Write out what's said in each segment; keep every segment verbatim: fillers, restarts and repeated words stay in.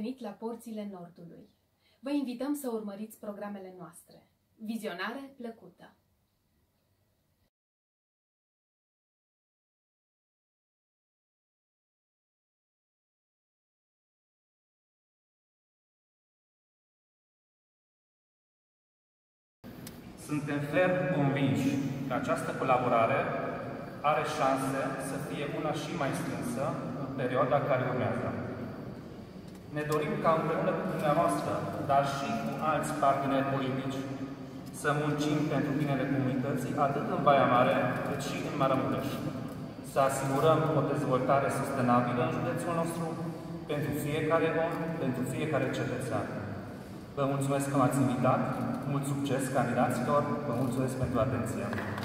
venit la Porțile Nordului. Vă invităm să urmăriți programele noastre. Vizionare plăcută! Suntem ferm convinși că această colaborare are șanse să fie una și mai strânsă în perioada care urmează. Ne dorim ca împreună cu dumneavoastră, dar și cu alți parteneri politici, să muncim pentru binele comunității, atât în Baia Mare, cât și în Maramureș. Să asigurăm o dezvoltare sustenabilă în județul nostru, pentru fiecare om, pentru fiecare cetățean. Vă mulțumesc că m-ați invitat, mult succes candidaților, vă mulțumesc pentru atenție.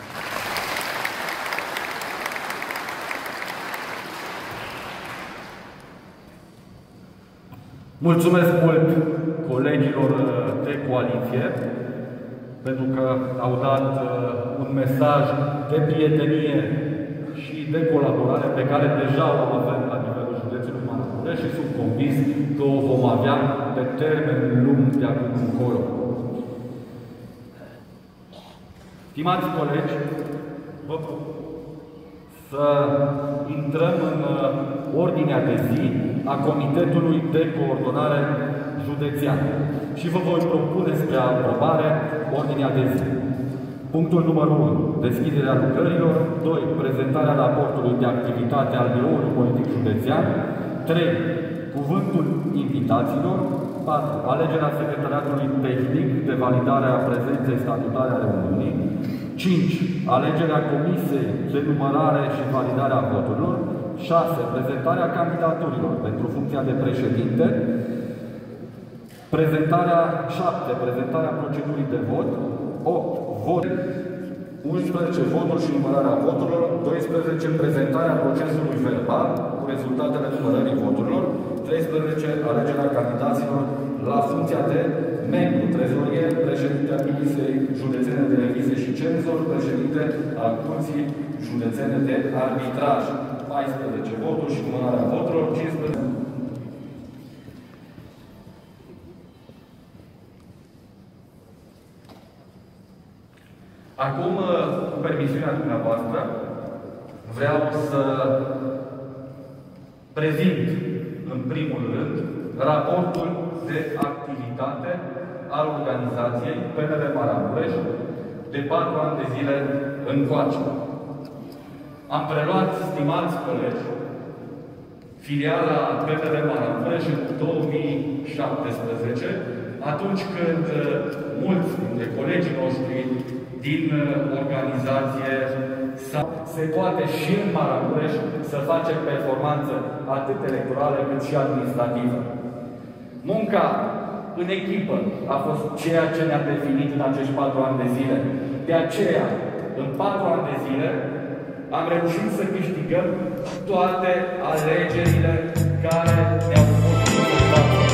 Mulțumesc mult colegilor de coaliție pentru că au dat un mesaj de prietenie și de colaborare pe care deja o avem la nivelul județului Maramureș și sunt convins că o vom avea pe termen lung de acum încolo. Stimați colegi, vă propun să intrăm în ordinea de zi a Comitetului de Coordonare Județean și vă voi propune spre aprobare ordinea de zi. Punctul numărul unu. Deschiderea lucrărilor. doi. Prezentarea raportului de activitate al Biroului Politic Județean. trei. Cuvântul invitaților. patru. Alegerea secretariatului tehnic de validare a prezenței statutare a reuniunii. cinci. Alegerea comisiei de numărare și validare a voturilor. șase. Prezentarea candidaturilor pentru funcția de președinte. Prezentarea șapte. Prezentarea procedurii de vot. opt. Vot. unsprezece. Votul și numărarea voturilor. doisprezece. Prezentarea procesului verbal cu rezultatele numărării voturilor. treisprezece. Alegerea candidaților la funcția de membru, trezorier, președinte al Comisiei Județene de Revizie și Cenzor, președinte al Curții Județene de Arbitraj. paisprezece. Votul și numărarea voturilor. cincisprezece. Acum, cu permisiunea dumneavoastră, vreau să prezint în primul rând raportul de activitate al organizației P N L Maramureș de patru ani de zile încoace. Am preluat, stimați colegi, filiala P N L Maramureș în două mii șaptesprezece, atunci când mulți dintre colegii noștri din organizație se poate și în Maramureș să facem performanță atât electorală cât și administrativă. Munca în echipă a fost ceea ce ne-a definit în acești patru ani de zile. De aceea, în patru ani de zile, am reușit să câștigăm toate alegerile care ne-au fost puse în față.